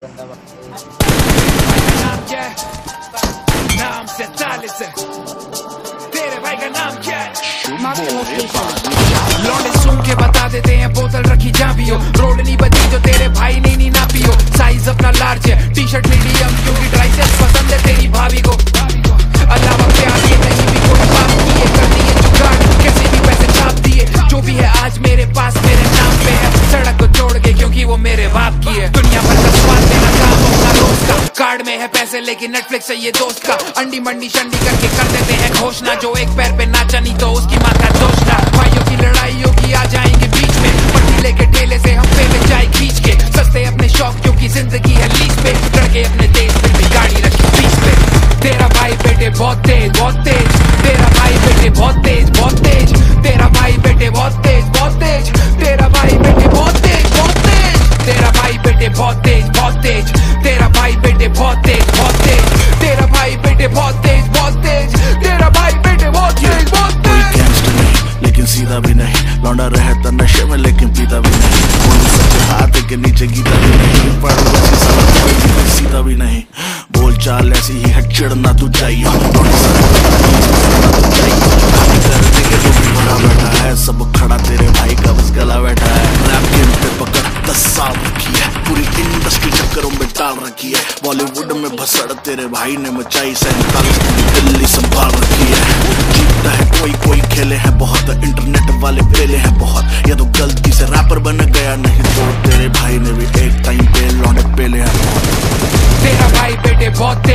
नाम क्या है? नाम से तालिस है। तेरे भाई का नाम क्या है? लौंडे सुन के बता देते हैं बोतल रखी जहाँ भी हो। रोड नहीं बची जो तेरे भाई ने नहीं ना पियो। साइज अपना लार्ज है, टी शर्ट मीडियम क्योंकि ड्राई सेक्स पसंद है तेरी भाभी को। अलावा प्यार ये नहीं भी कोई बात किए कर दिए जुगाड़, कैसे भी पैसे छाप दिए। जो भी है आज मेरे पास मेरे नाम पे है, सड़क को छोड़ के क्योंकि वो मेरे बाप की है। दुनिया भर का स्वाद देना काम अपना रोज का। कार्ड में है पैसे लेकिन नेटफ्लिक्स है ये दोस्त का। अंडी मंडी शंडी करके कर देते हैं घोषणा, जो एक पैर पे नाचा नहीं तो उसकी माँ का दोषना। भाइयों की लड़ाई होगी आ जाएंगे बीच में, पट्टी लेके ठेले से हम पे में जाए खींच के। सस्ते अपने शौक क्योंकि जिंदगी है लीज पे, लड़के अपने देश में भी गाड़ी रखी बीच पे। तेरा भाई बेटे बहुत तेज बहुत तेज, तेरा भाई बेटे बहुत तेज बहुत तेज, तेरा भाई बेटे बहुत तेज बहुत तेज, तेरा भाई बेटे बहुत तेज बहुत तेज, तेरा भाई बेटे बहुत तेज बहुत तेज, तेरा भाई बेटे बहुत तेज बहुत तेज, तेरा भाई बेटे बहुत तेज बहुत तेज, तेरा भाई बेटे बहुत तेज बहुत तेज। कोई गैंगस्टर नहीं लेकिन सीधा भी नहीं, लौंडा रहता नशे में लेकिन पीता भी नहीं। बोल सच्चे हाथ के नीचे गीता भी नहीं, पर वैसे साला कोई सीधा भी नहीं। बोल चाल ऐसी ही है चिढ़ना तू चाहिए, सब खड़ा तेरे भाई का बस गला बैठा है। रैप गेम पे पकड़ 10 साल रखी है, पूरी इंडस्ट्री चक्करों में डाल रखी है। बॉलीवुड में भसड़ तेरे भाई ने मचाई, 47 की दिल्ली संभाल रखी है। जीतता है कोई कोई खेले हैं बहुत, इंटरनेट वाले पेले हैं बहुत। या तो गलती से रैपर बन गया, नहीं तो तेरे भाई ने भी एक टाइम पे लौंडे पेले हैं बहुत। तेरा भाई बेटे बहुत